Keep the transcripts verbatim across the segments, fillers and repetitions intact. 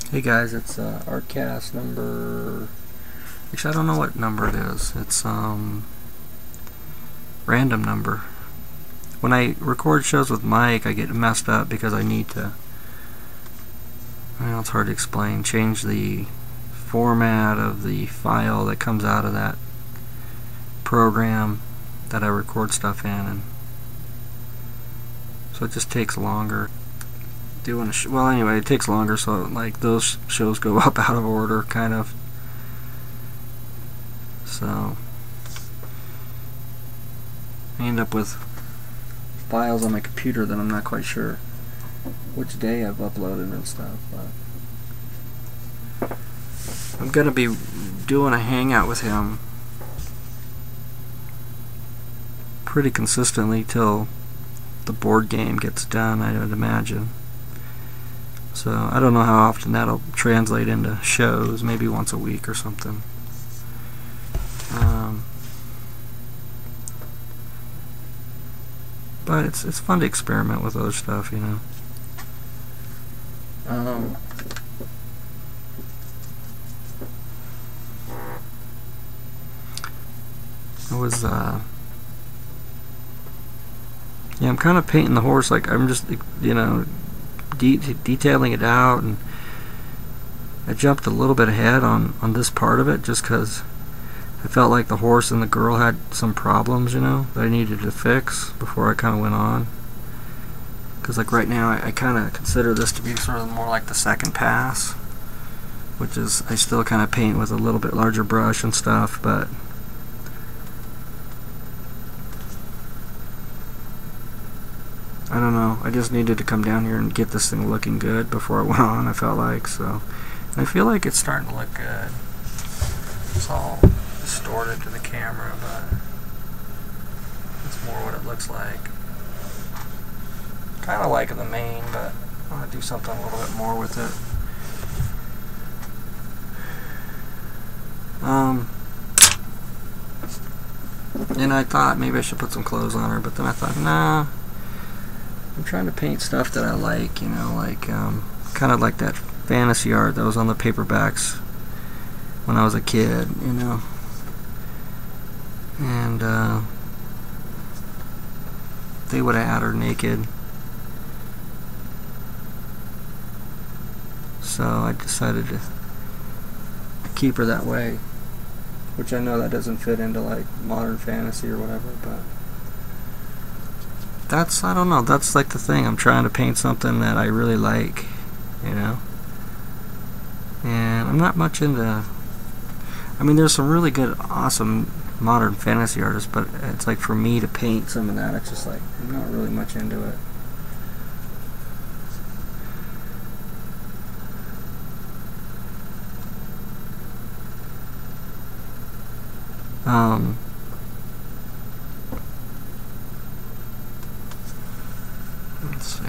Hey guys, it's uh, Artcast number. Actually, I don't know what number it is. It's um random number. When I record shows with Mike, I get messed up because I need to. Well, it's hard to explain. Change the format of the file that comes out of that program that I record stuff in, and so it just takes longer. Doing a sh well, anyway, it takes longer, so like those shows go up out of order, kind of. So I end up with files on my computer that I'm not quite sure which day I've uploaded and stuff. But I'm gonna be doing a hangout with him pretty consistently till the board game gets done, I would imagine. So I don't know how often that'll translate into shows, maybe once a week or something. Um, but it's it's fun to experiment with other stuff, you know. Um, I was uh, yeah, I'm kind of painting the horse. Like I'm just, you know, de detailing it out, and I jumped a little bit ahead on on this part of it just because I felt like the horse and the girl had some problems, you know, that I needed to fix before I kind of went on. Because like right now, I, I kind of consider this to be sort of more like the second pass, which is I still kind of paint with a little bit larger brush and stuff, but I don't know. I just needed to come down here and get this thing looking good before I went on, I felt like. So and I feel like it's starting to look good. It's all distorted to the camera, but it's more what it looks like. Kind of like the main, but I want to do something a little bit more with it. Um, and I thought maybe I should put some clothes on her, but then I thought, nah. I'm trying to paint stuff that I like, you know, like um, kind of like that fantasy art that was on the paperbacks when I was a kid, you know. And uh, they would have had her naked. So I decided to keep her that way, which I know that doesn't fit into like modern fantasy or whatever, but that's, I don't know, that's like the thing. I'm trying to paint something that I really like, you know. And I'm not much into, I mean, there's some really good, awesome modern fantasy artists, but it's like for me to paint some of that, it's just like, I'm not really much into it. Um, let's see.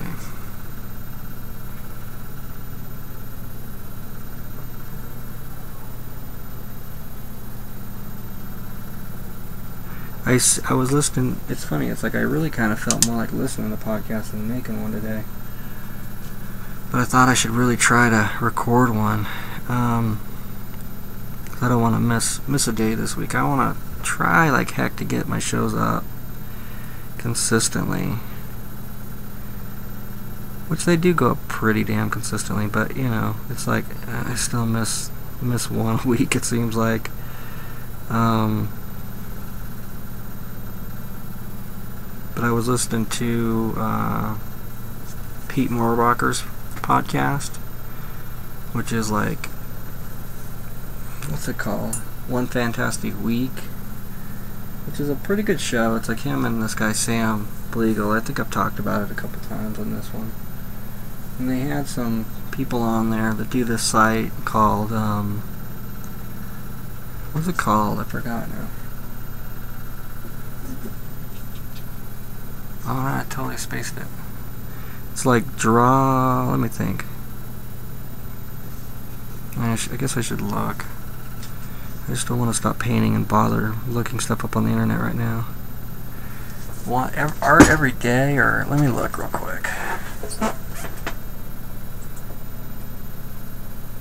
I, I was listening, it's funny, it's like I really kind of felt more like listening to podcasts than making one today. But I thought I should really try to record one. Um, I don't want to miss miss a day this week. I want to try like heck to get my shows up consistently. Which they do go up pretty damn consistently, but you know, it's like I still miss miss one a week, it seems like. Um, but I was listening to uh, Pete Morbacher's podcast, which is like, what's it called? One Fantastic Week, which is a pretty good show. It's like him and this guy Sam Bleagle. I think I've talked about it a couple times on this one. And they had some people on there that do this site called, um, what's it called? I forgot now. Oh, I totally spaced it. It's like draw, let me think. I, sh I guess I should look. I just don't want to stop painting and bother looking stuff up on the internet right now. Want art every day, or let me look real quick.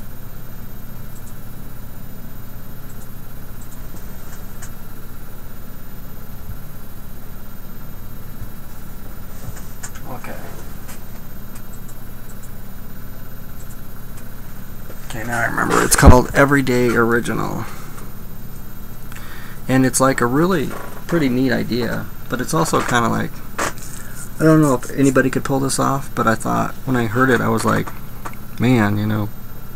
Okay, now I remember. It's called Everyday Original. And it's like a really pretty neat idea, but it's also kind of like, I don't know if anybody could pull this off, but I thought when I heard it, I was like, man, you know,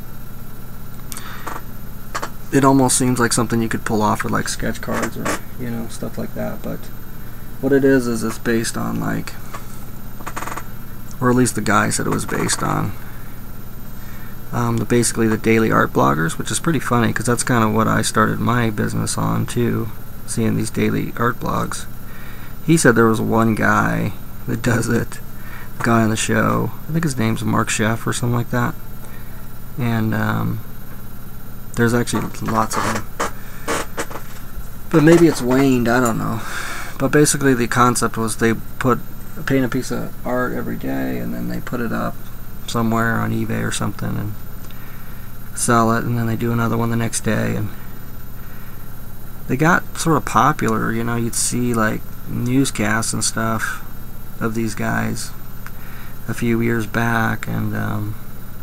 it almost seems like something you could pull off with like sketch cards or, you know, stuff like that. But what it is is it's based on like, or at least the guy said it was based on, um, the basically the daily art bloggers, which is pretty funny because that's kind of what I started my business on too, seeing these daily art blogs. He said there was one guy that does it, a guy on the show, I think his name's Mark Sheff or something like that, and um, there's actually lots of them, but maybe it's waned, I don't know. But basically the concept was they put paint a piece of art every day and then they put it up somewhere on eBay or something and sell it, and then they do another one the next day, and they got sort of popular. You know, you'd see like newscasts and stuff of these guys a few years back, and um,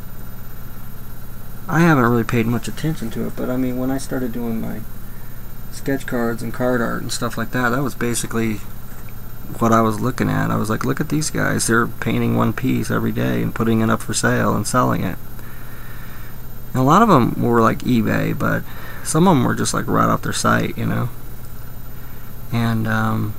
I haven't really paid much attention to it, but I mean, when I started doing my sketch cards and card art and stuff like that, that was basically what I was looking at. I was like, look at these guys, they're painting one piece every day and putting it up for sale and selling it. And a lot of them were like eBay, but some of them were just like right off their site, you know. And um,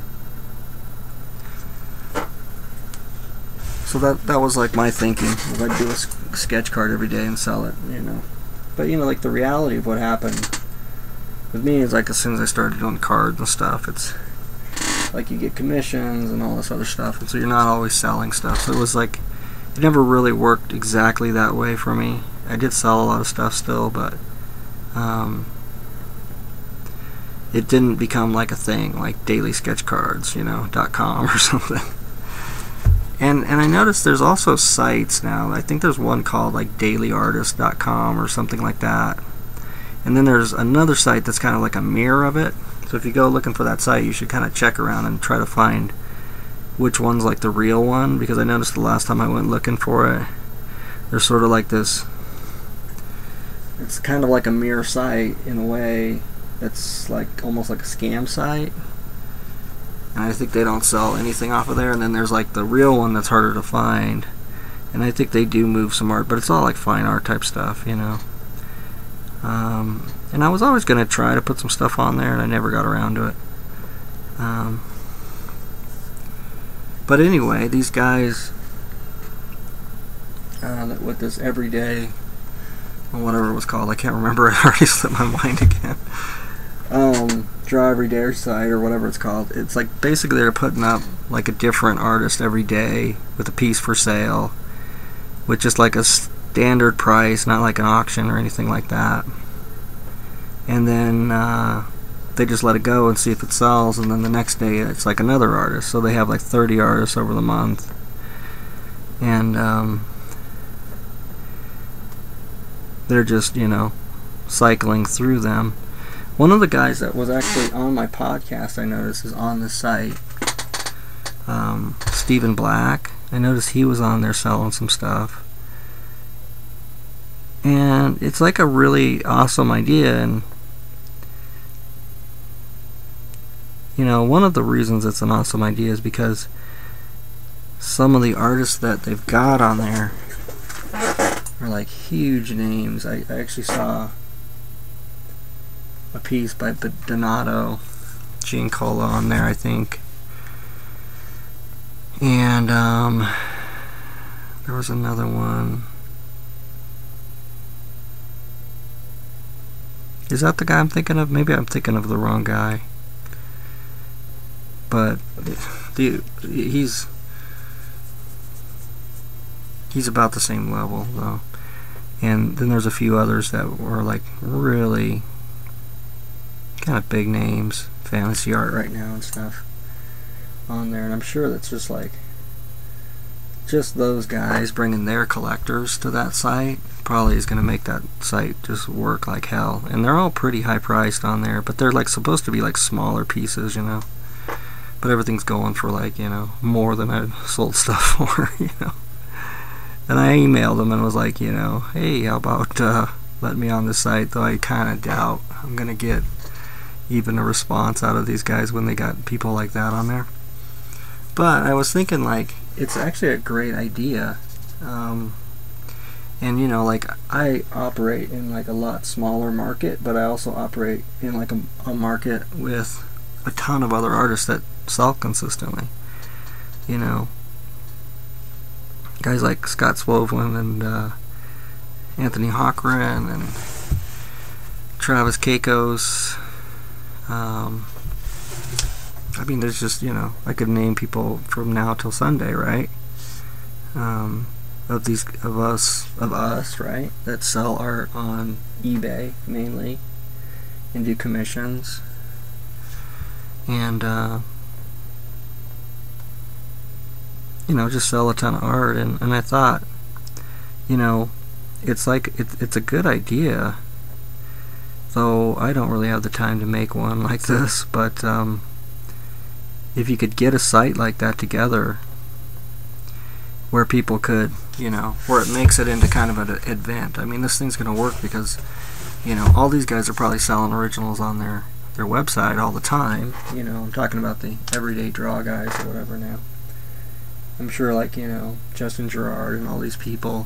so that that was like my thinking. I'd do a sketch card every day and sell it, you know. But you know, like the reality of what happened with me is like as soon as I started doing cards and stuff, it's like you get commissions and all this other stuff, and so you're not always selling stuff. So it was like, it never really worked exactly that way for me. I did sell a lot of stuff still, but um, it didn't become like a thing, like daily sketch cards, you know, dot com or something. And and I noticed there's also sites now. I think there's one called like daily artist dot com or something like that. And then there's another site that's kind of like a mirror of it. So if you go looking for that site, you should kind of check around and try to find which one's like the real one, because I noticed the last time I went looking for it, there's sort of like this, it's kind of like a mirror site in a way. It's like almost like a scam site, and I think they don't sell anything off of there. And then there's like the real one that's harder to find, and I think they do move some art, but it's all like fine art type stuff, you know. Um, and I was always going to try to put some stuff on there, and I never got around to it. Um, but anyway, these guys uh, with this everyday, or whatever it was called, I can't remember, it already slipped my mind again. Um, Draw Everyday site, or whatever it's called. It's like basically they're putting up like a different artist every day with a piece for sale, with just like a standard price, not like an auction or anything like that. And then uh, they just let it go and see if it sells, and then the next day it's like another artist. So they have like thirty artists over the month, and um, they're just, you know, cycling through them. One of the guys that was actually on my podcast, I noticed, is on the site. Um, Stephen Black. I noticed he was on there selling some stuff. And it's like a really awesome idea, and you know, one of the reasons it's an awesome idea is because some of the artists that they've got on there are like huge names. I, I actually saw a piece by Donato Giancola on there, I think, and um, there was another one. Is that the guy I'm thinking of? Maybe I'm thinking of the wrong guy. But the, he's he's about the same level though. And then there's a few others that were like really kind of big names, fantasy art right now and stuff on there. And I'm sure that's just like just those guys bringing their collectors to that site probably is going to make that site just work like hell. And they're all pretty high priced on there, but they're like supposed to be like smaller pieces, you know. But everything's going for like, you know, more than I've sold stuff for, you know. And I emailed him and was like, you know, hey, how about uh, letting me on the site? Though I kind of doubt I'm gonna get even a response out of these guys when they got people like that on there. But I was thinking, like, it's actually a great idea. Um, and you know, like, I operate in like a lot smaller market, but I also operate in like a, a market with a ton of other artists that sell consistently. You know, guys like Scott Swovlin and uh, Anthony Hochran and Travis Keikos. Um, I mean, there's just, you know, I could name people from now till Sunday, right? Um, of these, of us, of us, right? That sell art on eBay mainly and do commissions. And, uh, you know, just sell a ton of art. And, and I thought, you know, it's like, it, it's a good idea. Though I don't really have the time to make one like this, but um, if you could get a site like that together where people could, you know, where it makes it into kind of an event. I mean, this thing's going to work because, you know, all these guys are probably selling originals on their, their website all the time. You know, I'm talking about the everyday draw guys or whatever now. I'm sure, like, you know, Justin Gerard and all these people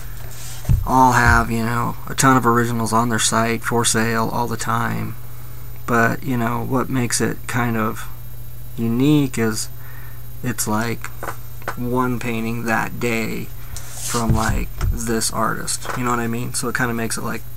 all have, you know, a ton of originals on their site for sale all the time. But, you know, what makes it kind of unique is it's like one painting that day from like this artist. You know what I mean? So it kind of makes it like,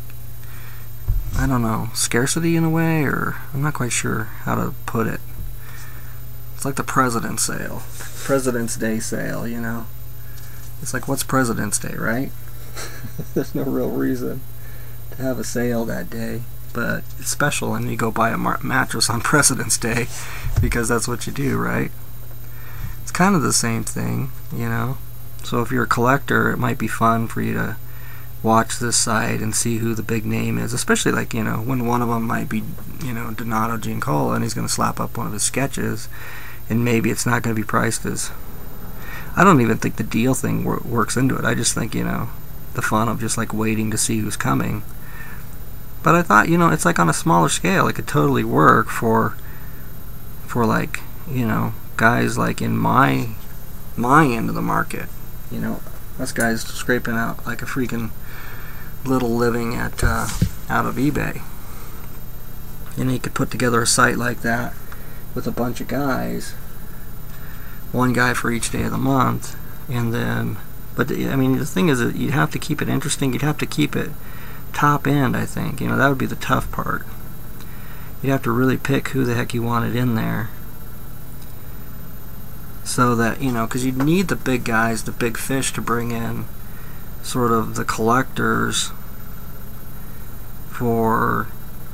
I don't know, scarcity in a way, or I'm not quite sure how to put it. It's like the President's sale. President's Day sale, you know. It's like, what's President's Day, right? There's no real reason to have a sale that day, but it's special, and you go buy a mattress on President's Day because that's what you do, right? It's kind of the same thing, you know. So if you're a collector, it might be fun for you to watch this site and see who the big name is, especially, like, you know, when one of them might be, you know, Donato Giancola, and he's going to slap up one of his sketches, and maybe it's not going to be priced as, I don't even think the deal thing wor works into it. I just think, you know, the fun of just like waiting to see who's coming. But I thought, you know, it's like on a smaller scale, it could totally work for for like, you know, guys like in my my end of the market. You know, us guys scraping out like a freaking little living at uh, out of eBay. You know, you could put together a site like that with a bunch of guys, one guy for each day of the month, and then, but I mean, the thing is that you'd have to keep it interesting. You'd have to keep it top end, I think. You know, that would be the tough part. You'd have to really pick who the heck you wanted in there, so that, you know, because you'd need the big guys, the big fish, to bring in sort of the collectors for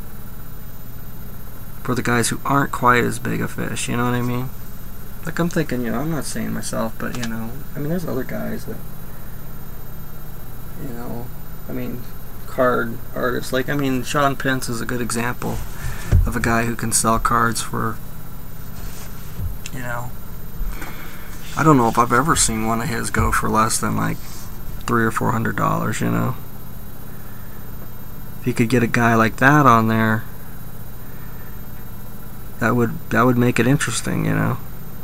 for the guys who aren't quite as big a fish. You know what I mean? Like, I'm thinking, you know, I'm not saying myself, but, you know, I mean, there's other guys that, you know, I mean, card artists, like, I mean, Sean Pence is a good example of a guy who can sell cards for, you know, I don't know if I've ever seen one of his go for less than, like, three or four hundred dollars, you know. If you could get a guy like that on there, that would, that would make it interesting, you know.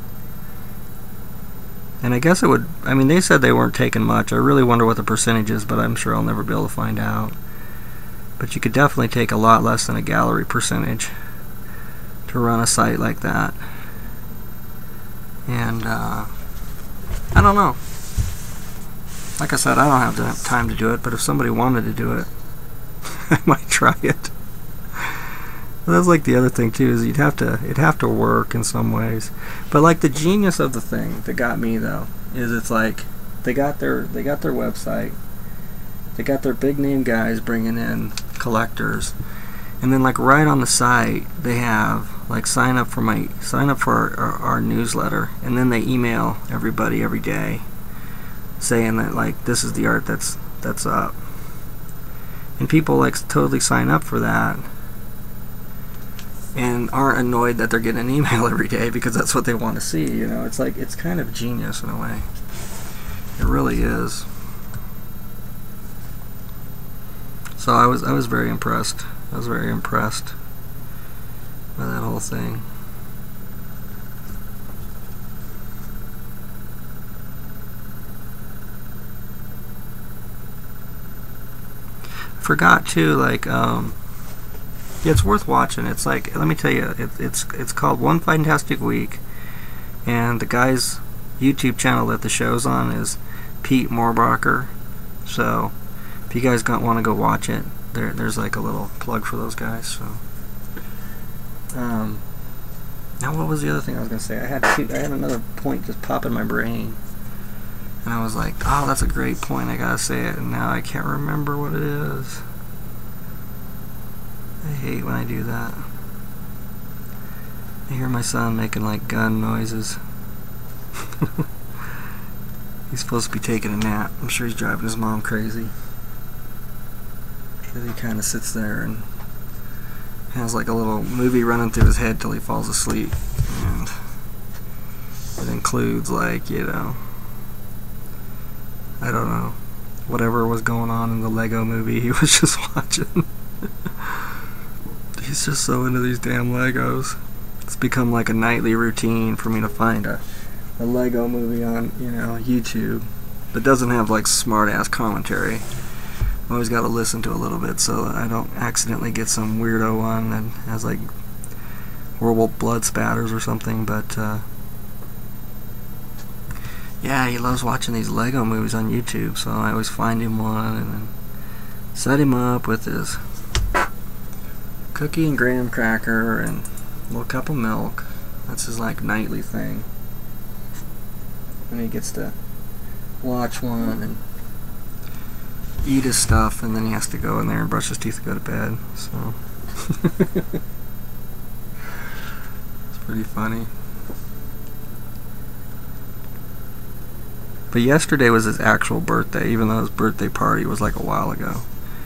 And I guess it would, I mean, they said they weren't taking much. I really wonder what the percentage is, but I'm sure I'll never be able to find out. But you could definitely take a lot less than a gallery percentage to run a site like that. And, uh, I don't know. Like I said, I don't have the time to do it, but if somebody wanted to do it, I might try it. Well, that's like the other thing too, is you'd have to it'd have to work in some ways. But like the genius of the thing that got me though is it's like they got their they got their website, they got their big name guys bringing in collectors, and then like right on the site they have like sign up for my sign up for our, our, our newsletter, and then they email everybody every day saying that like this is the art that's that's up, and people like totally sign up for that and aren't annoyed that they're getting an email every day because that's what they want to see. You know, it's like, it's kind of genius in a way. It really is. So I was I was very impressed. I was very impressed by that whole thing. Forgot too, like, um, yeah, it's worth watching. It's like, let me tell you, it, it's it's called One Fantastic Week, and the guy's YouTube channel that the show's on is Pete Morbacher. So if you guys want to go watch it, there there's like a little plug for those guys. So, um, now what was the other thing I was gonna say? I had two, I had another point just pop in my brain. And I was like, oh, that's a great point, I gotta say it, and now I can't remember what it is. I hate when I do that. I hear my son making like gun noises. He's supposed to be taking a nap. I'm sure he's driving his mom crazy. Because he kind of sits there and has like a little movie running through his head till he falls asleep. And it includes like, you know, I don't know, whatever was going on in the Lego movie he was just watching. He's just so into these damn Legos. It's become like a nightly routine for me to find a, a Lego movie on, you know, YouTube that doesn't have like smart ass commentary. I always got to listen to a little bit so that I don't accidentally get some weirdo one that has like horrible blood spatters or something, but uh yeah, he loves watching these Lego movies on YouTube, so I always find him one and then set him up with his cookie and graham cracker and a little cup of milk. That's his like nightly thing. And he gets to watch one and eat his stuff, and then he has to go in there and brush his teeth and go to bed. So it's pretty funny. But yesterday was his actual birthday, even though his birthday party was like a while ago.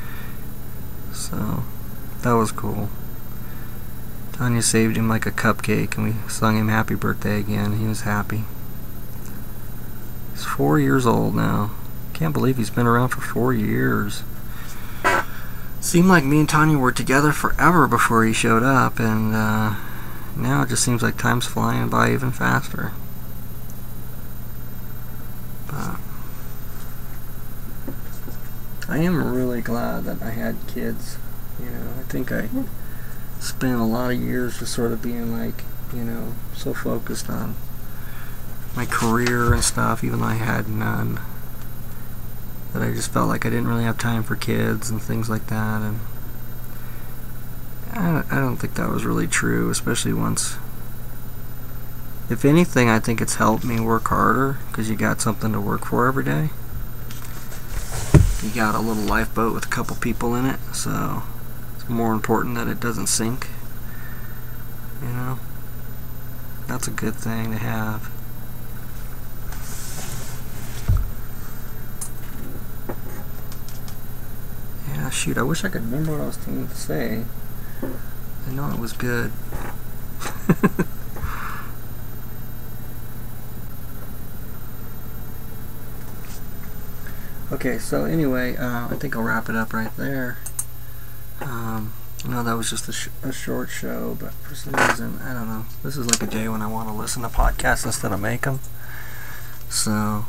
So, that was cool. Tanya saved him like a cupcake, and we sung him happy birthday again. He was happy. He's four years old now. Can't believe he's been around for four years. Seemed like me and Tanya were together forever before he showed up, and uh, now it just seems like time's flying by even faster. But I am really glad that I had kids. You know, I think I spent a lot of years just sort of being like, you know, so focused on my career and stuff, even though I had none, that I just felt like I didn't really have time for kids and things like that. And I don't, I don't think that was really true, especially once. If anything, I think it's helped me work harder, because you got something to work for every day. You got a little lifeboat with a couple people in it, so it's more important that it doesn't sink. You know? That's a good thing to have. Yeah, shoot, I wish I could remember what I was going to say. I know it was good. Okay, so anyway, uh, I think I'll wrap it up right there. Um, I know that was just a, sh a short show, but for some reason, I don't know. This is like a day when I want to listen to podcasts instead of make them. So,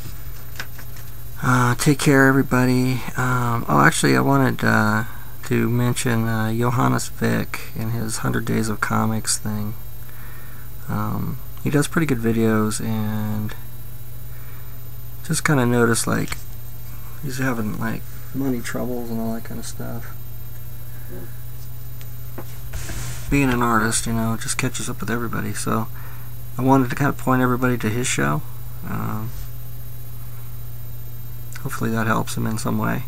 uh, take care, everybody. Um, oh, actually, I wanted uh, to mention uh, Johannes Vick and his one hundred Days of Comics thing. Um, he does pretty good videos, and just kind of noticed, like, he's having like money troubles and all that kind of stuff. Being an artist, you know, it just catches up with everybody. So I wanted to kind of point everybody to his show. Um, hopefully that helps him in some way.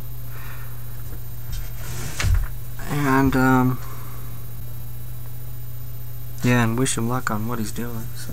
And um, yeah, and wish him luck on what he's doing. So.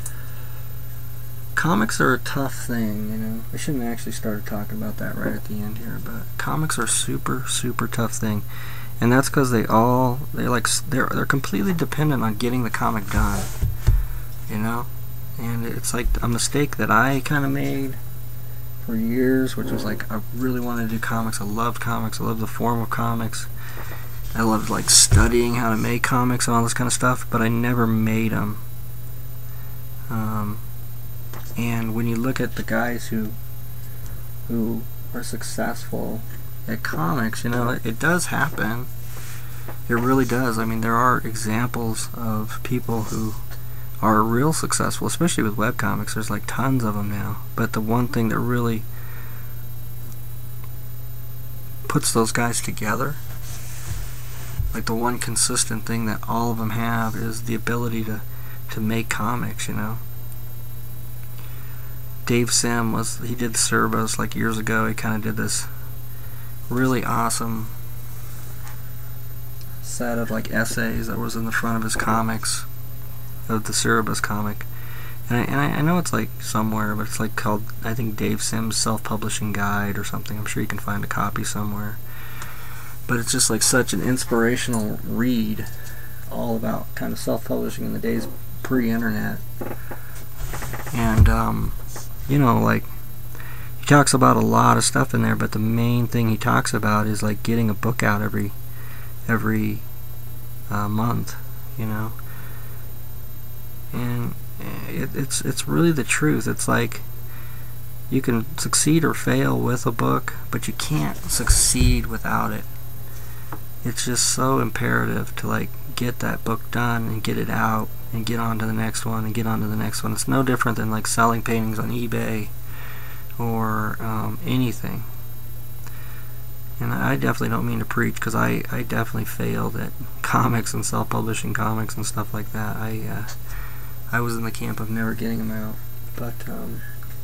Comics are a tough thing, you know. I shouldn't have actually started talking about that right at the end here, but comics are super, super tough thing, and that's because they all they like they're they're completely dependent on getting the comic done, you know. And it's like a mistake that I kind of made for years, which was like I really wanted to do comics. I loved comics. I loved the form of comics. I loved like studying how to make comics and all this kind of stuff, but I never made them. Um, and when you look at the guys who who are successful at comics, you know, it, it does happen. It really does. I mean, there are examples of people who are real successful, especially with webcomics. There's like tons of them now. But the one thing that really puts those guys together, like the one consistent thing that all of them have, is the ability to, to make comics, you know. Dave Sim was, he did Cerebos like years ago. He kind of did this really awesome set of like essays that was in the front of his comics, of the Cerebos comic. And, I, and I, I know it's like somewhere, but it's like called, I think, Dave Sim's Self-Publishing Guide or something. I'm sure you can find a copy somewhere. But it's just like such an inspirational read, all about kind of self-publishing in the days pre-internet. And, um, you know, like, he talks about a lot of stuff in there, but the main thing he talks about is like getting a book out every every uh, month, you know. And it, it's it's really the truth. It's like you can succeed or fail with a book, but you can't succeed without it. It's just so imperative to like get that book done and get it out and get on to the next one and get on to the next one. It's no different than like selling paintings on eBay or um, anything. And I definitely don't mean to preach, because I, I definitely failed at comics and self-publishing comics and stuff like that. I uh, I was in the camp of never getting them out. But, um,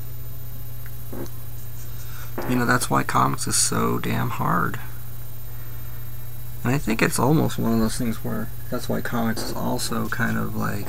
you know, that's why comics is so damn hard. And I think it's almost one of those things where that's why comics is also kind of like,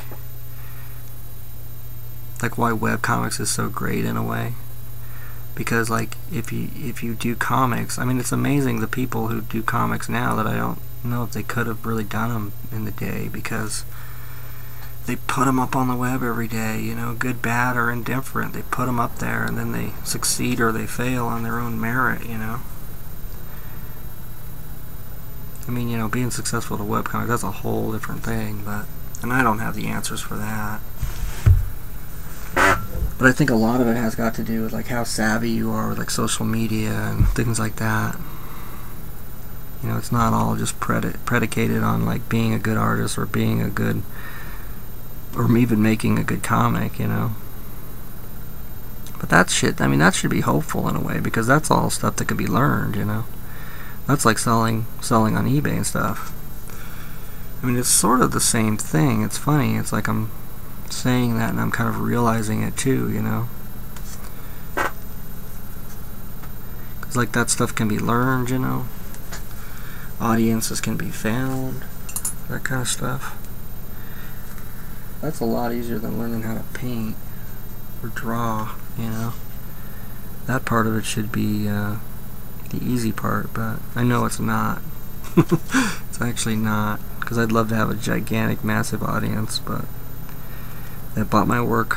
like why webcomics is so great in a way. Because like if you if you do comics, I mean, it's amazing the people who do comics now that I don't know if they could have really done them in the day, because they put them up on the web every day, you know, good, bad, or indifferent. They put them up there, and then they succeed or they fail on their own merit, you know. I mean, you know, being successful at a webcomic, that's a whole different thing, but, and I don't have the answers for that. But I think a lot of it has got to do with like how savvy you are with like social media and things like that. You know, it's not all just predi predicated on like being a good artist or being a good, or even making a good comic, you know. But that shit, I mean, that should be hopeful in a way, because that's all stuff that can be learned, you know. That's like selling selling on eBay and stuff. I mean, it's sort of the same thing. It's funny. It's like I'm saying that and I'm kind of realizing it too, you know. Because like that stuff can be learned, you know. Audiences can be found. That kind of stuff. That's a lot easier than learning how to paint or draw, you know. That part of it should be uh, the easy part, but I know it's not. It's actually not, because I'd love to have a gigantic, massive audience, but that bought my work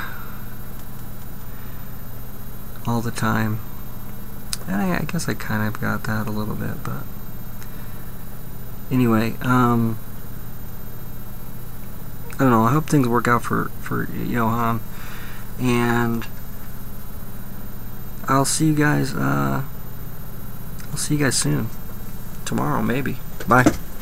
all the time. And I, I guess I kind of got that a little bit, but anyway, um, I don't know. I hope things work out for for Johan, and I'll see you guys. Uh, I'll see you guys soon. Tomorrow, maybe. Bye.